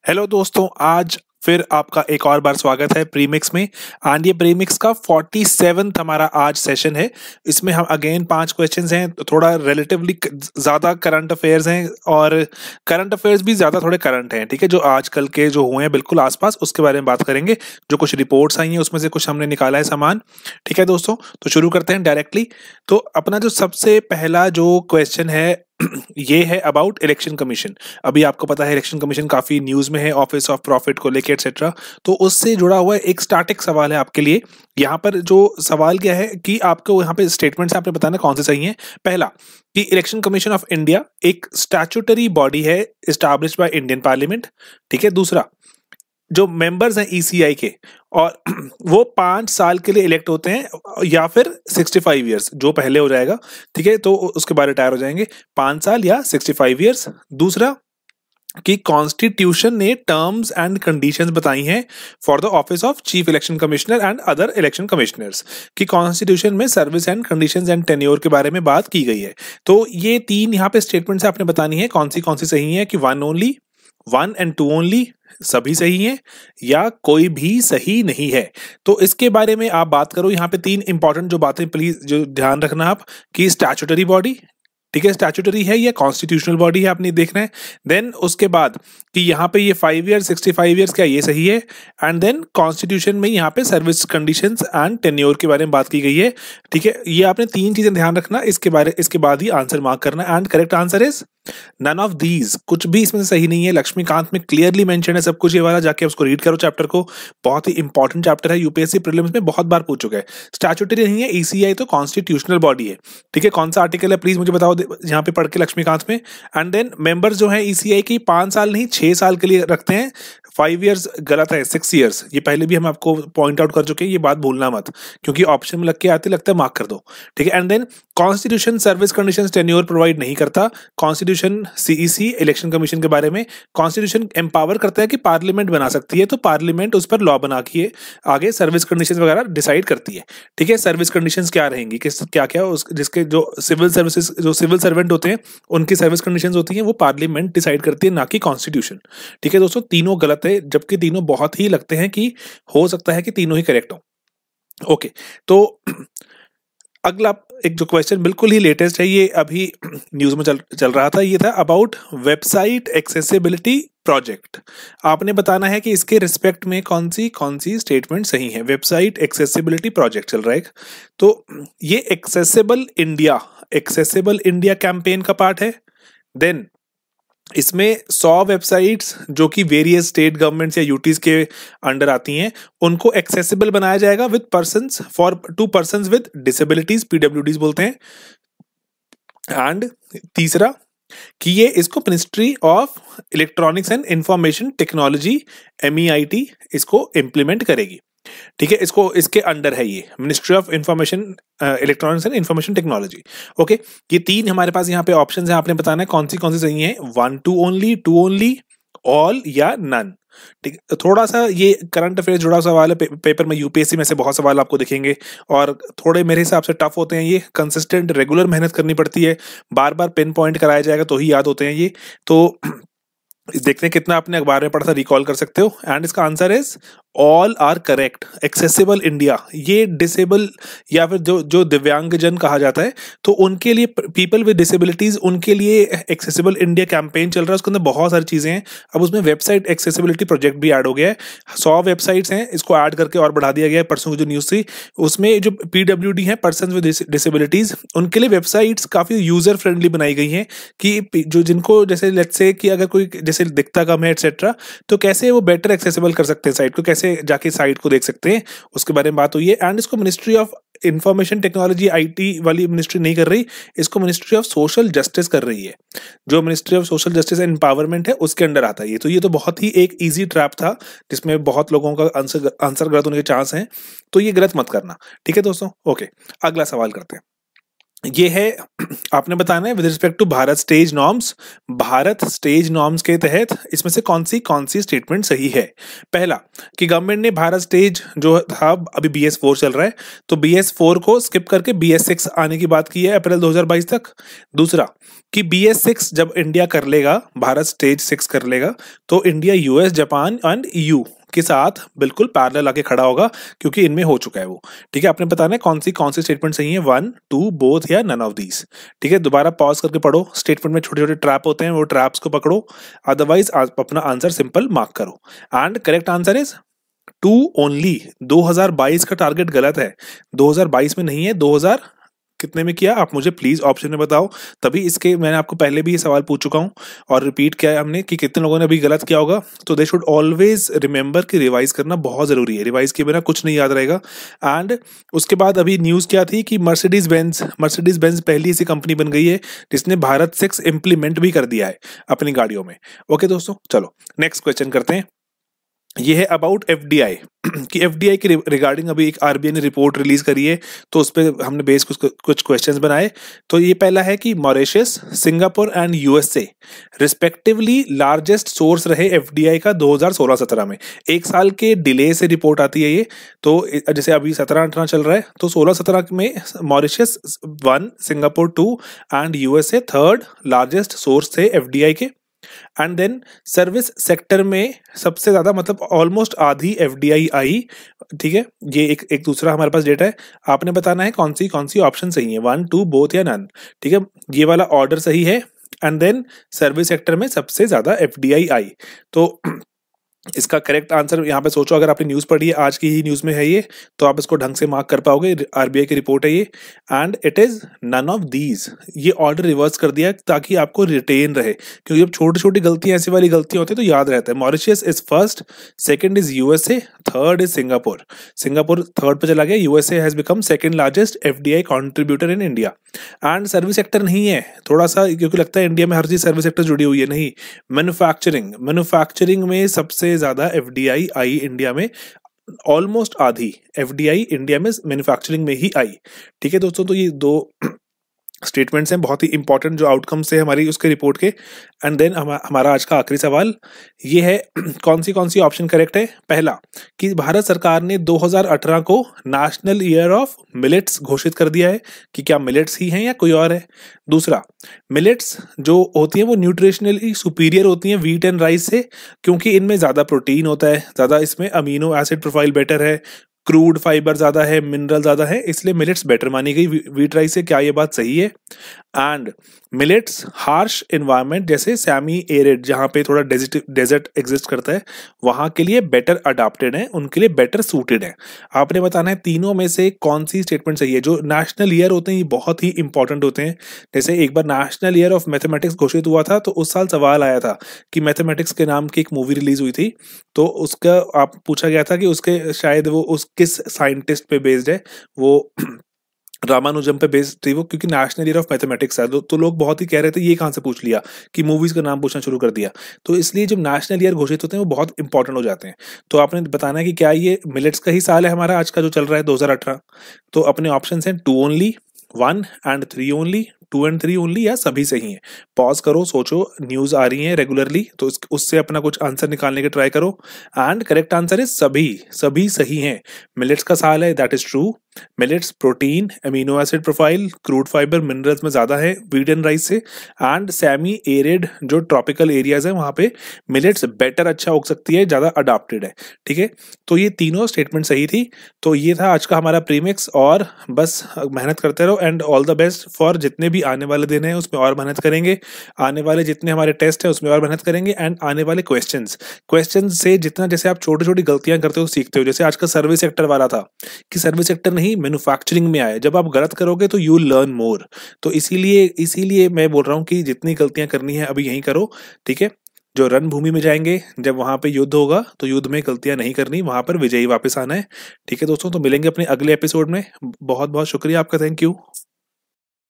Hello दोस्तों, आज फिर आपका एक और बार स्वागत है प्रीमिक्स में। एंड ये प्रीमिक्स का 47th हमारा आज सेशन है। इसमें हम अगेन 5 क्वेश्चंस हैं, थोड़ा रिलेटिवली ज़्यादा करंट अफेयर्स हैं और करंट अफेयर्स भी ज़्यादा थोड़े करंट हैं। ठीक है, जो आजकल के जो हुए हैं बिल्कुल आसपास, उसके बारे में बात करेंगे। जो कुछ रिपोर्ट्स आई हैं उसमें से कुछ हमने निकाला है सामान। ठीक है दोस्तों, तो शुरू करते हैं डायरेक्टली। तो अपना जो सबसे पहला जो क्वेश्चन है ये है अबाउट इलेक्शन कमीशन। अभी आपको पता है इलेक्शन कमीशन काफी न्यूज में है, ऑफिस ऑफ प्रॉफिट को लेके एक्सेट्रा। तो उससे जुड़ा हुआ एक स्टैटिक सवाल है आपके लिए। यहाँ पर जो सवाल क्या है कि आपको यहाँ पे स्टेटमेंट्स आपने बताना कौन से सही हैं। पहला कि इलेक्शन कमीशन ऑफ इंडिया एक स्टैट्यूटरी बॉडी है एस्टैब्लिश्ड बाय इंडियन पार्लियामेंट। ठीक है। दूसरा, जो मेंबर्स हैं ईसीआई के और वो 5 साल के लिए इलेक्ट होते हैं या फिर 65 ईयर्स, जो पहले हो जाएगा। ठीक है, तो उसके बाद रिटायर हो जाएंगे, 5 साल या 65 ईयर्स। दूसरा कि कॉन्स्टिट्यूशन ने टर्म्स एंड कंडीशंस बताई हैं for the office of chief election commissioner and other election commissioners, कि कॉन्स्टिट्यूशन में service and conditions and tenure के बारे में बात की गई है। तो ये 3 यहाँ पे स्टेटमेंट्स आपने बतानी है कौन सी सही है, कि 1 ओनली, 1 एंड 2 ओनली सभी सही हैं, या कोई भी सही नहीं है। तो इसके बारे में आप बात करो। यहाँ पे 3 इंपॉर्टेंट जो बातें प्लीज जो ध्यान रखना आप, कि स्टैट्यूटरी बॉडी, ठीक है, स्टैट्यूटरी है या कॉन्स्टिट्यूशनल बॉडी है, आपने देखना है। देन उसके बाद कि यहाँ पे ये 5 ईयर 65 ईयर्स क्या ये सही है। एंड देन कॉन्स्टिट्यूशन में यहाँ पे सर्विस कंडीशंस एंड टेन्योर के बारे में बात की गई है। ठीक है, ये आपने 3 चीजें ध्यान रखना, इसके बाद ही आंसर मार्क करना। And correct answer is none of these, कुछ भी इसमें से सही नहीं है। लक्ष्मीकांत में क्लियरली मेंशन है सब कुछ, ये वाला जाके उसको रीड करो चैप्टर को, बहुत ही इंपॉर्टेंट चैप्टर है, यूपीएससी प्रीलिम्स में बहुत बार पूछ चुका है। स्टैट्यूटरी नहीं है, ईसीआई तो कॉन्स्टिट्यूशनल बॉडी है। ठीक है, कौन सा आर्टिकल है प्लीज मुझे बताओ यहाँ पे पढ़ के लक्ष्मीकांत में। एंड देन मेंबर्स जो है ईसीआई की 5 साल नहीं 6 साल के लिए रखते हैं। 5 ईयर्स गलत है, 6 ईयर्स, ये पहले भी हम आपको पॉइंट आउट कर चुके हैं, ये बात भूलना मत, क्योंकि ऑप्शन में लग के आते लगता है मार्क कर दो। ठीक है। And then constitution service conditions tenure provide नहीं करता। कॉन्स्टिट्यूशन सीईसी इलेक्शन कमीशन के बारे में, कॉन्स्टिट्यूशन एम्पावर करता है कि पार्लियामेंट बना सकती है, तो पार्लियामेंट उस पर लॉ बना के आगे सर्विस कंडीशंस वगैरह डिसाइड करती है। ठीक है, सर्विस कंडीशंस क्या रहेंगी, किस क्या क्या उस जिसके जो सिविल सर्विसेज जो सिविल सर्वेंट होते हैं उनकी सर्विस कंडीशंस होती हैं, वो पार्लियामेंट डिसाइड करती है, ना कि कॉन्स्टिट्यूशन। ठीक है दोस्तों, तीनों गलत है, जबकि तीनों बहुत ही लगते हैं कि हो सकता है कि तीनों ही करेक्ट हो। ओके, तो अगला एक जो क्वेश्चन बिल्कुल ही लेटेस्ट है, ये अभी न्यूज में चल रहा था, ये था अबाउट वेबसाइट एक्सेसिबिलिटी प्रोजेक्ट। आपने बताना है कि इसके रिस्पेक्ट में कौन सी स्टेटमेंट सही है। वेबसाइट एक्सेसिबिलिटी प्रोजेक्ट चल रहा है, तो ये एक्सेसिबल इंडिया कैंपेन का पार्ट है। देन इसमें 100 वेबसाइट्स जो कि वेरियस स्टेट गवर्नमेंट्स या यूटीज के अंडर आती हैं, उनको एक्सेसिबल बनाया जाएगा with persons to persons with disabilities, PwDs बोलते हैं। एंड तीसरा कि ये इसको ministry of electronics and information technology MEIT इसको इम्प्लीमेंट करेगी। ठीक है, इसको इसके अंडर है ये ministry of information electronics and information technology. Okay, ये 3 हमारे पास यहाँ पे ऑप्शंस हैं, आपने बताना है कौन सी सही है। 1 2 ओनली, 2 ओनली, ऑल या नन। ठीक, थोड़ा सा ये करंट अफेयर जुड़ा सवाल है, पेपर में यूपीएससी में से बहुत सवाल आपको दिखेंगे और थोड़े मेरे हिसाब से टफ होते हैं। ये कंसिस्टेंट रेगुलर मेहनत करनी पड़ती है, बार बार पिन पॉइंट कराया जाएगा तो ही याद होते हैं ये। तो देखते हैं कितना आपने अखबार में पढ़ा था, रिकॉल कर सकते हो। एंड इसका answer is all are correct. Accessible India, ये डिसेबल या फिर जो दिव्यांगजन कहा जाता है, तो उनके लिए, पीपल विद डिसेबिलिटीज, उनके लिए एक्सेसिबल इंडिया कैंपेन चल रहा है। उसके अंदर बहुत सारी चीजें हैं। अब उसमें वेबसाइट एक्सेसिबिलिटी प्रोजेक्ट भी ऐड हो गया है। 100 वेबसाइट्स हैं, इसको ऐड करके और बढ़ा दिया गया है परसों की जो न्यूज थी उसमें। जो PWD है, पर्सन विद डिसेबिलिटीज, उनके लिए वेबसाइट्स काफी यूजर फ्रेंडली बनाई गई हैं, कि जो जिनको जैसे लेट्स से कि अगर कोई जैसे दिखता कम है एक्सेट्रा, तो कैसे वो बेटर एक्सेसिबल कर सकते हैं साइट को, कैसे जाके साइट को देख सकते हैं, उसके बारे में बात हुई है। एंड इसको ministry of information technology IT वाली मिनिस्ट्री नहीं कर रही, इसको मिनिस्ट्री ऑफ सोशल जस्टिस कर रही है। जो ministry of social justice and empowerment है उसके अंडर आता है ये। तो ये तो बहुत ही एक इजी ट्रैप था जिसमें बहुत लोगों का आंसर गलत होने के चांस हैं, तो ये गलत मत करना। ठीक है दोस्तों। ओके, अगला सवाल करते हैं। ये है आपने बताना है with respect to Bharat stage norms. Bharat stage norms के तहत इसमें से कौन सी स्टेटमेंट सही है। पहला कि गवर्नमेंट ने भारत स्टेज जो था अभी BS4 चल रहा है तो BS4 को स्किप करके BS6 आने की बात की है अप्रैल 2022 तक। दूसरा कि BS6 जब इंडिया कर लेगा, भारत स्टेज 6 कर लेगा तो India US Japan and EU के साथ बिल्कुल पैरेलल आके खड़ा होगा क्योंकि इनमें हो चुका है वो। ठीक है, आपने बताना है कौन सी स्टेटमेंट सही है, 1 2 बोथ या नन ऑफ दीज। ठीक है, दोबारा पॉज करके पढ़ो। स्टेटमेंट में छोटे छोटे ट्रैप होते हैं, वो ट्रैप्स को पकड़ो, अदरवाइज आप अपना आंसर सिंपल मार्क करो। And correct answer is 2 only. 2022 का टारगेट गलत है, 2022 में नहीं है, 2000 कितने में किया आप मुझे प्लीज ऑप्शन में बताओ। तभी इसके मैंने आपको पहले भी ये सवाल पूछ चुका हूं और रिपीट किया है हमने कि कितने लोगों ने अभी गलत किया होगा। तो दे शुड ऑलवेज रिमेंबर कि रिवाइज करना बहुत जरूरी है, रिवाइज किए बिना कुछ नहीं याद रहेगा। एंड उसके बाद अभी न्यूज क्या थी कि मर्सिडीज बेंज पहली ऐसी कंपनी बन गई है जिसने भारत 6 इंप्लीमेंट भी कर दिया है अपनी गाड़ियों में। ओके दोस्तों, चलो नेक्स्ट क्वेश्चन करते हैं। ये है अबाउट FDI कि FDI के रिगार्डिंग अभी एक RBI ने रिपोर्ट रिलीज करी है तो उस पर हमने बेस कुछ क्वेश्चंस बनाए। तो ये पहला है कि Mauritius, Singapore and USA respectively largest source रहे FDI का 2016-17 में। एक साल के डिले से रिपोर्ट आती है ये। तो जैसे अभी 17-18 चल रहा है तो 16-17 में Mauritius 1, Singapore 2 and USA 3rd largest source थे FDI के। एंड देन सर्विस सेक्टर में सबसे ज्यादा मतलब ऑलमोस्ट आधी FDI आई। ठीक है, ये एक दूसरा हमारे पास डेटा है, आपने बताना है कौन सी ऑप्शन सही है, 1 2 बोथ या नन। ठीक है, ये वाला ऑर्डर सही है। एंड देन सर्विस सेक्टर में सबसे ज्यादा FDI आई। तो इसका करेक्ट आंसर यहाँ पे सोचो, अगर आपने न्यूज पढ़ी है, आज की ही न्यूज में है ये, तो आप इसको ढंग से मार्क कर पाओगे। RBI की रिपोर्ट है ये and it is none of these. ये ऑर्डर रिवर्स कर दिया ताकि आपको रिटेन रहे, क्योंकि जब छोटी छोटी गलतियां ऐसी वाली गलतियां होती है तो याद रहता है। Mauritius is first, second is USA, third is Singapore. Singapore third पे चला गया, USA has become second largest FDI contributor in India. And service sector नहीं है, थोड़ा सा क्योंकि लगता है इंडिया में हर चीज सर्विस सेक्टर जुड़ी हुई है, नहीं। मैन्युफैक्चरिंग में सबसे ज्यादा FDI आई इंडिया में, ऑलमोस्ट आधी FDI इंडिया में मैन्युफैक्चरिंग में ही आई। ठीक है दोस्तों, तो ये दो स्टेटमेंट्स हैं बहुत ही इंपॉर्टेंट जो आउटकम्स है हमारी उसके रिपोर्ट के। एंड देन हमारा आज का आखिरी सवाल ये है कौन सी ऑप्शन करेक्ट है। पहला कि भारत सरकार ने 2018 को नेशनल ईयर ऑफ मिलेट्स घोषित कर दिया है, कि क्या मिलेट्स ही हैं या कोई और है। दूसरा, मिलेट्स जो होती हैं वो न्यूट्रिशनली सुपीरियर होती हैं व्हीट एंड राइस से, क्योंकि इनमें ज़्यादा प्रोटीन होता है, ज़्यादा इसमें अमीनो एसिड प्रोफाइल बेटर है, क्रूड फाइबर ज्यादा है, मिनरल ज्यादा है, इसलिए मिलेट्स बेटर मानी गई व्हीट राइस से। क्या ये बात सही है। एंड मिलेट्स हार्श एनवायरनमेंट जैसे सैमी एरिड जहां पे थोड़ा डेजर्ट एग्जिस्ट करता है वहां के लिए बेटर अडाप्टेड है, उनके लिए बेटर सूटेड है। आपने बताना है तीनों में से कौन सी स्टेटमेंट सही है। जो नेशनल ईयर होते हैं ये बहुत ही इंपॉर्टेंट होते हैं। जैसे एक बार नेशनल ईयर ऑफ मैथमेटिक्स घोषित हुआ था तो उस साल सवाल आया था कि मैथमेटिक्स के नाम की एक मूवी रिलीज हुई थी, तो उसका आप पूछा गया था कि उसके शायद वो उस किस साइंटिस्ट पे बेस्ड है, वो रामानुजम पे बेस्ड थी वो, क्योंकि नेशनल ईयर ऑफ मैथमेटिक्स है। तो लोग बहुत ही कह रहे थे ये कहाँ से पूछ लिया, कि मूवीज का नाम पूछना शुरू कर दिया। तो इसलिए जब नेशनल ईयर घोषित होते हैं वो बहुत इंपॉर्टेंट हो जाते हैं। तो आपने बताना है कि क्या ये मिलेट्स का ही साल है हमारा आज का जो चल रहा है 2018। तो अपने ऑप्शन हैं 2 only, 1 and 3 only, 2 and 3 only, या सभी सही हैं। पॉज करो, सोचो, न्यूज आ रही है रेगुलरली तो उससे अपना कुछ आंसर निकालने के ट्राई करो। एंड करेक्ट आंसर इज सभी सही हैं। मिलेट्स का साल है, that is true. Millets protein, amino acid profile, crude fibre, minerals में ज्यादा है व्हीट एंड राइस से। एंड सेमी एरिड जो ट्रॉपिकल एरियाज है वहां पे मिलेट्स बेटर अच्छा उग सकती है, ज्यादा अडाप्टेड है। ठीक है, तो ये तीनों स्टेटमेंट सही थी। तो ये था आज का हमारा प्रीमिक्स, और बस मेहनत करते रहो and all the best for जितने भी आने वाले दिन हैं उसमें और मेहनत करेंगे, आने वाले जितने हमारे टेस्ट हैं उसमें और मेहनत करेंगे, एंड आने वाले क्वेश्चन से जितना जैसे आप छोटी छोटी गलतियां करते हो सीखते हो। जैसे आज का सर्विस सेक्टर वाला था कि सर्विस सेक्टर नहीं मैन्युफैक्चरिंग में आए, जब आप गलत करोगे तो यू लर्न मोर। तो इसीलिए मैं बोल रहा हूँ कि जितनी गलतियां करनी है अभी यहीं करो। ठीक है, जो रणभूमि में जाएंगे जब वहां पे युद्ध होगा तो युद्ध में गलतियां नहीं करनी, वहां पर विजयी वापस आना है। ठीक है दोस्तों, तो मिलेंगे अपने अगले एपिसोड में। बहुत बहुत शुक्रिया आपका, थैंक यू।